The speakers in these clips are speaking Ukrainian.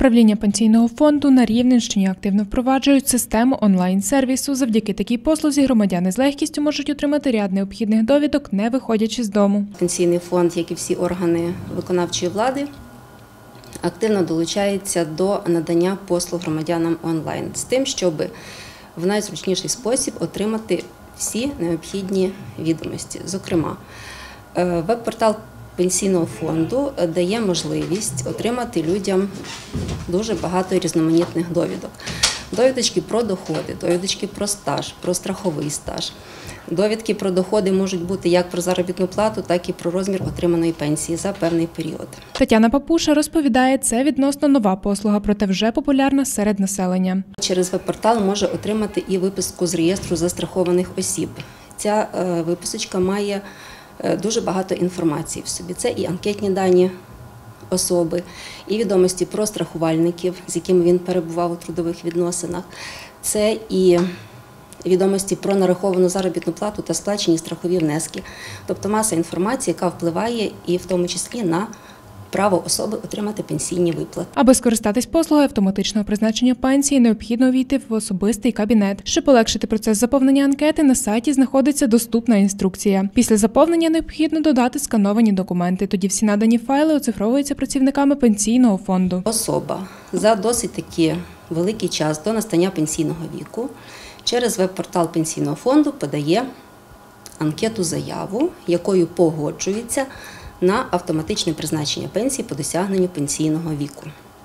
Управління Пенсійного фонду на Рівненщині активно впроваджують систему онлайн-сервісу. Завдяки такій послузі громадяни з легкістю можуть отримати ряд необхідних довідок, не виходячи з дому. Пенсійний фонд, як і всі органи виконавчої влади, активно долучається до надання послуг громадянам онлайн з тим, щоб в найзручніший спосіб отримати всі необхідні відомості. Зокрема, веб-портал Пенсійного фонду дає можливість отримати людям дуже багато різноманітних довідок. Довідочки про доходи, довідочки про стаж, про страховий стаж. Довідки про доходи можуть бути як про заробітну плату, так і про розмір отриманої пенсії за певний період. Тетяна Папуша розповідає, це відносно нова послуга, проте вже популярна серед населення. Через веб-портал може отримати і виписку з реєстру застрахованих осіб. Ця виписочка має дуже багато інформації в собі. Це і анкетні дані особи, і відомості про страхувальників, з якими він перебував у трудових відносинах. Це і відомості про нараховану заробітну плату та сплачені страхові внески. Тобто маса інформації, яка впливає і в тому числі на право особи отримати пенсійні виплати. Аби скористатись послугою автоматичного призначення пенсії, необхідно увійти в особистий кабінет. Щоб полегшити процес заповнення анкети, на сайті знаходиться доступна інструкція. Після заповнення необхідно додати скановані документи. Тоді всі надані файли оцифровуються працівниками Пенсійного фонду. Особа за досить таки великий час до настання пенсійного віку через веб-портал Пенсійного фонду подає анкету-заяву, якою погоджується на автоматичне призначення пенсії по досягненню пенсійного віку.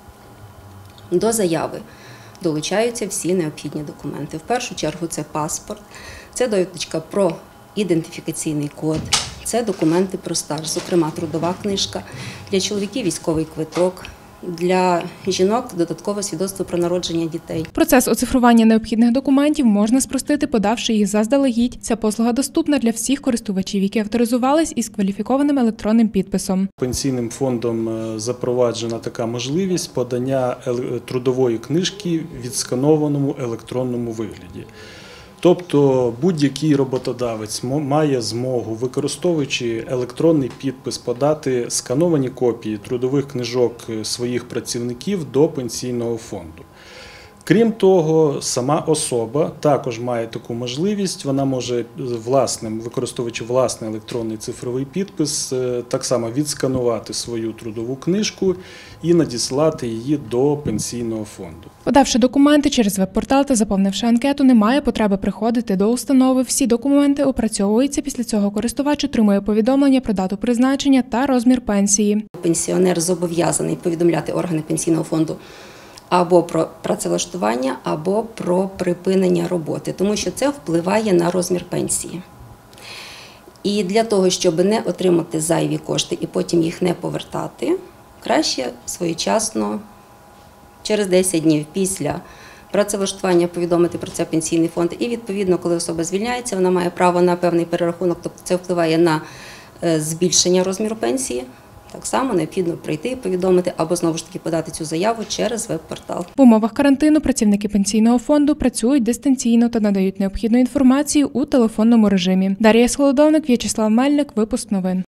До заяви долучаються всі необхідні документи. В першу чергу це паспорт, це довідочка про ідентифікаційний код, це документи про стаж, зокрема трудова книжка, для чоловіків військовий квиток, для жінок додаткове свідоцтво про народження дітей. Процес оцифрування необхідних документів можна спростити, подавши їх заздалегідь. Ця послуга доступна для всіх користувачів, які авторизувались із кваліфікованим електронним підписом. Пенсійним фондом запроваджена така можливість подання трудової книжки в відсканованому електронному вигляді. Тобто будь-який роботодавець має змогу, використовуючи електронний підпис, подати скановані копії трудових книжок своїх працівників до Пенсійного фонду. Крім того, сама особа також має таку можливість, вона може, використовуючи власний електронний цифровий підпис, так само відсканувати свою трудову книжку і надіслати її до Пенсійного фонду. Подавши документи через веб-портал та заповнивши анкету, немає потреби приходити до установи. Всі документи опрацьовуються, після цього користувач отримує повідомлення про дату призначення та розмір пенсії. Пенсіонер зобов'язаний повідомляти органи Пенсійного фонду або про працевлаштування, або про припинення роботи, тому що це впливає на розмір пенсії. І для того, щоб не отримати зайві кошти і потім їх не повертати, краще своєчасно, через 10 днів після працевлаштування повідомити про це Пенсійний фонд. І відповідно, коли особа звільняється, вона має право на певний перерахунок, тобто це впливає на збільшення розміру пенсії. Так само необхідно прийти і повідомити або знову ж таки подати цю заяву через веб-портал. В умовах карантину працівники Пенсійного фонду працюють дистанційно та надають необхідну інформацію у телефонному режимі. Дар'я Солодовник, В'ячеслав Мельник, випуск новин.